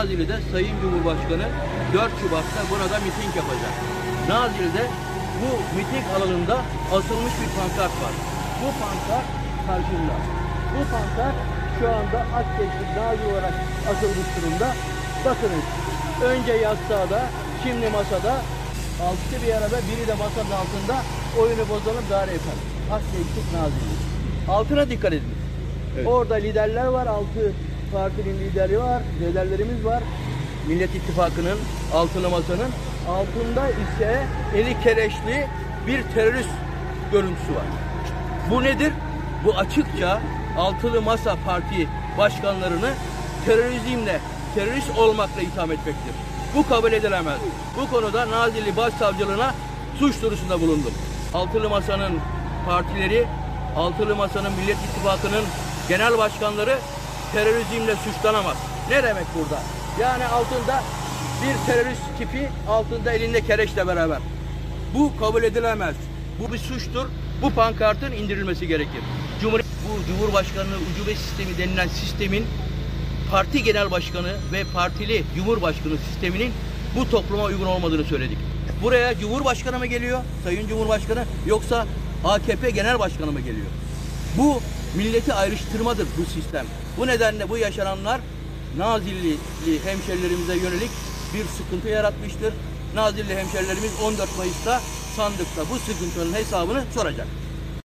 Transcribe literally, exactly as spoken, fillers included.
Nazilli'de Sayın Cumhurbaşkanı dört Şubat'ta burada miting yapacak. Nazilli'de bu miting alanında asılmış bir pankart var. Bu pankart karşımda. Bu pankart şu anda Akçeklik Nazilli olarak asılmış durumda. Bakınız, önce yastığda, şimdi masada, altı bir arada, biri de masanın altında oyunu bozanıp daire yapar. Akçeklik Nazilli. Altına dikkat edin. Evet. Orada liderler var, altı partinin lideri var, liderlerimiz var. Millet İttifakı'nın, altılı masanın altında ise eli kereşli bir terörist görüntüsü var. Bu nedir? Bu açıkça altılı masa parti başkanlarını terörizmle, terörist olmakla itham etmektir. Bu kabul edilemez. Bu konuda Nazilli Başsavcılığına suç duyurusunda bulundum. Altılı masanın partileri, altılı masanın Millet İttifakı'nın genel başkanları terörizmle suçlanamaz. Ne demek burada? Yani altında bir terörist tipi, altında elinde kereçle beraber. Bu kabul edilemez. Bu bir suçtur. Bu pankartın indirilmesi gerekir. Cumhur bu Cumhurbaşkanlığı ucube sistemi denilen sistemin parti genel başkanı ve partili Cumhurbaşkanı sisteminin bu topluma uygun olmadığını söyledik. Buraya Cumhurbaşkanı mı geliyor, Sayın Cumhurbaşkanı, yoksa A K P Genel Başkanı mı geliyor? Bu milleti ayrıştırmadır bu sistem. Bu nedenle bu yaşananlar Nazilli hemşerilerimize yönelik bir sıkıntı yaratmıştır. Nazilli hemşerilerimiz on dört Mayıs'ta sandıkta bu sıkıntının hesabını soracak.